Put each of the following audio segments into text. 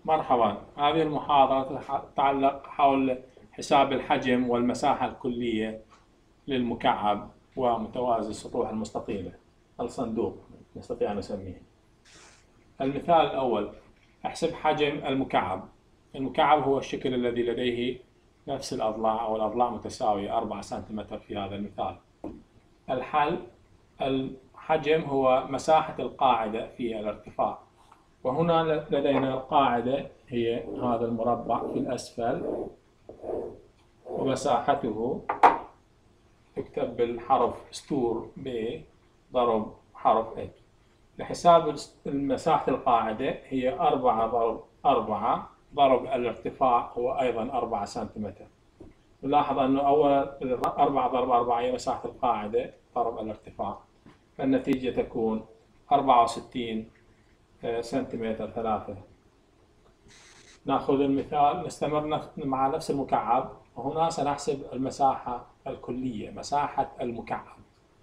مرحبا، هذه المحاضرة تتعلق حول حساب الحجم والمساحة الكلية للمكعب ومتوازي السطوح المستطيلة، الصندوق نستطيع أن نسميه. المثال الأول: احسب حجم المكعب. المكعب هو الشكل الذي لديه نفس الأضلاع أو الأضلاع متساوية 4 سنتيمتر في هذا المثال. الحل: الحجم هو مساحة القاعدة في الارتفاع، وهنا لدينا القاعدة هي هذا المربع في الأسفل، ومساحته تكتب بالحرف ستور B ضرب حرف A. لحساب مساحة القاعدة هي 4 ضرب 4 ضرب الارتفاع هو أيضا 4 سنتيمتر. نلاحظ أنه أولا 4 ضرب 4 هي مساحة القاعدة ضرب الارتفاع، فالنتيجة تكون 64 سنتيمتر 3. نأخذ المثال، نستمر مع نفس المكعب، وهنا سنحسب المساحة الكلية، مساحة المكعب.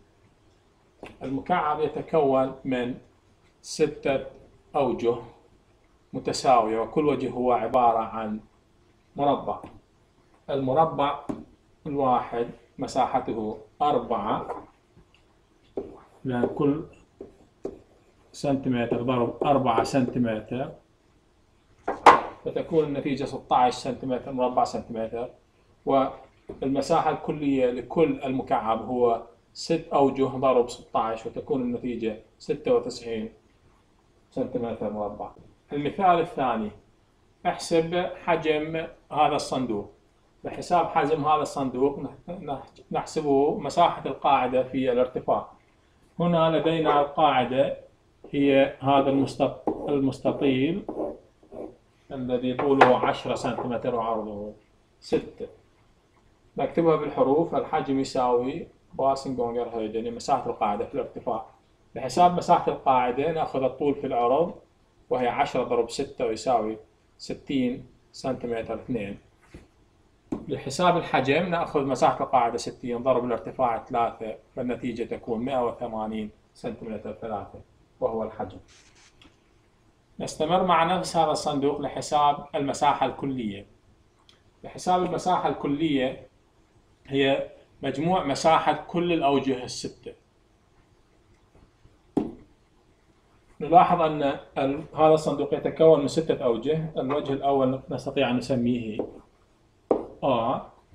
المكعب يتكون من 6 أوجه متساوية، وكل وجه هو عبارة عن مربع. المربع الواحد مساحته 4، لأن كل سنتيمتر ضرب 4 سنتيمتر، فتكون النتيجة 16 سنتيمتر مربع سنتيمتر. والمساحة الكلية لكل المكعب هو 6 أوجه ضرب 16، وتكون النتيجة 96 سنتيمتر مربع. المثال الثاني: احسب حجم هذا الصندوق. لحساب حجم هذا الصندوق نحسبه مساحة القاعدة في الارتفاع. هنا لدينا القاعدة هي هذا المستطيل الذي طوله 10 سنتيمتر وعرضه 6. نكتبها بالحروف. الحجم يساوي باسنجونجر هيد، يعني مساحة القاعدة في الارتفاع. لحساب مساحة القاعدة نأخذ الطول في العرض، وهي 10 ضرب 6 ويساوي 60 سنتيمتر 2. لحساب الحجم نأخذ مساحة القاعدة 60 ضرب الارتفاع 3، فالنتيجة تكون 180 سنتيمتر 3، وهو الحجم. نستمر مع نفس هذا الصندوق لحساب المساحة الكلية. لحساب المساحة الكلية هي مجموع مساحة كل الأوجه الستة. نلاحظ أن هذا الصندوق يتكون من 6 أوجه. الوجه الأول نستطيع أن نسميه A،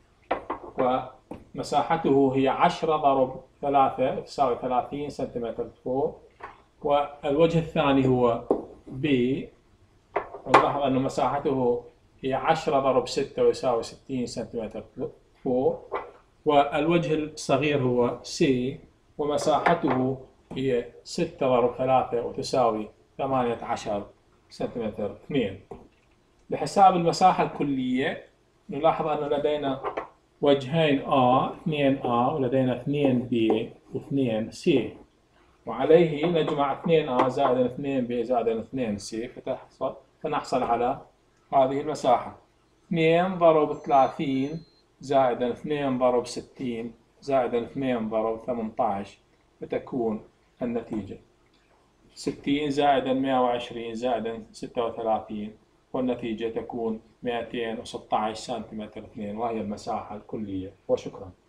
ومساحته هي 10 ضرب 3 تساوي 30 سنتيمتر فوق. والوجه الثاني هو B، ونلاحظ أن مساحته هي 10 ضرب 6 ويساوي 60 سنتيمتر فوق. والوجه الصغير هو C، ومساحته هي 6 ضرب 3 وتساوي 18 سنتيمتر 2. لحساب المساحة الكلية نلاحظ أن لدينا وجهين A 2A، ولدينا 2B و2C، وعليه نجمع 2A زائد 2B زائد 2C فنحصل على هذه المساحة: 2 ضرب 30 زائد 2 ضرب 60 زائد 2 ضرب 18، فتكون النتيجة 60 زائد 120 زائد 36، والنتيجة تكون 216 سنتيمتر 2، وهي المساحة الكلية. وشكرا.